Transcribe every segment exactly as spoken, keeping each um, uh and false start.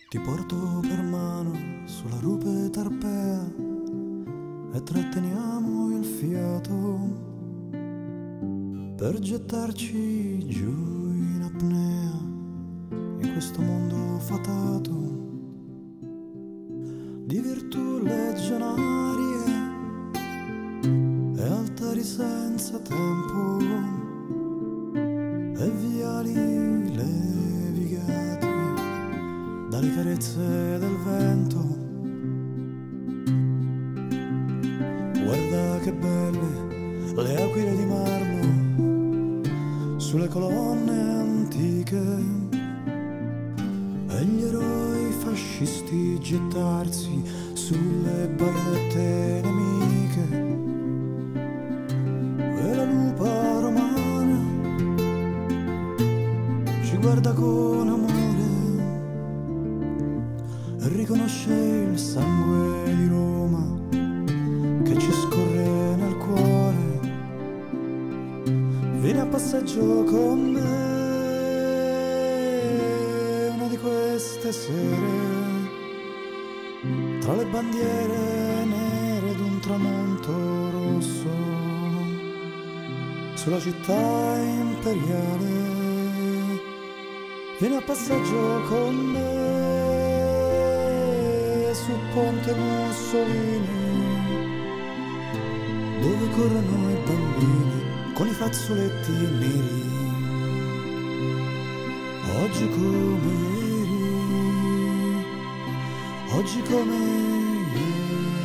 Ti porto per mano sulla rupe tarpea e tratteniamo il fiato per gettarci giù in apnea in questo mondo fatato di virtù legionarie e altari senza tempo e viali levigati dalle carezze del vento. Guarda che belle le aquile di marmo sulle colonne antiche e gli eroi fascisti gettarsi sulle barrette nemiche e la lupa romana ci guarda con amore e riconosce il sangue di Roma che ci scorre nel cuore. Vieni a passeggio con me una di queste sere tra le bandiere nere d'un tramonto rosso sulla città imperiale. Vieni a passeggio con me sul ponte Mussolini dove corrono i bambini con i fazzoletti neri. Oggi come ieri, oggi come ieri.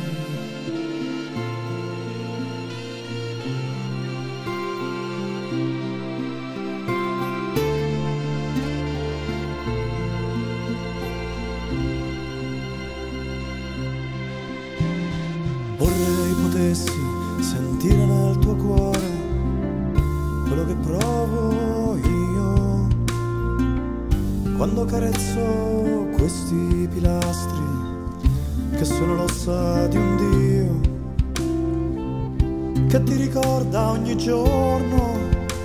Vorrei potessi sentire nel tuo cuore quello che provo io quando carezzo questi pilastri che sono l'ossa di un Dio che ti ricorda ogni giorno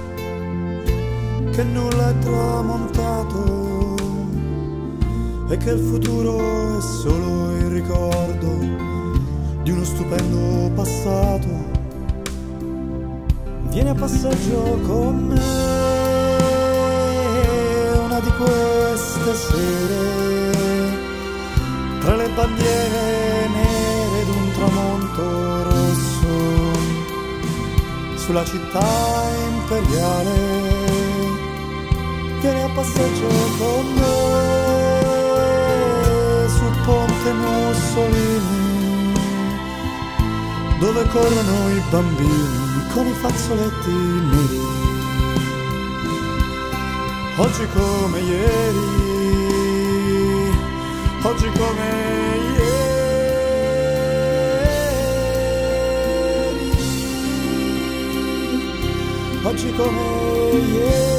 che nulla è tramontato e che il futuro è solo il ricordo di uno stupendo passato. Vieni a passeggio con me una di queste sere tra le bandiere nere d'un tramonto rosso sulla città imperiale. Vieni a passeggio con me sul ponte Mussolini dove corrono i bambini con i fazzoletti neri. Oggi come ieri, oggi come ieri, oggi come ieri.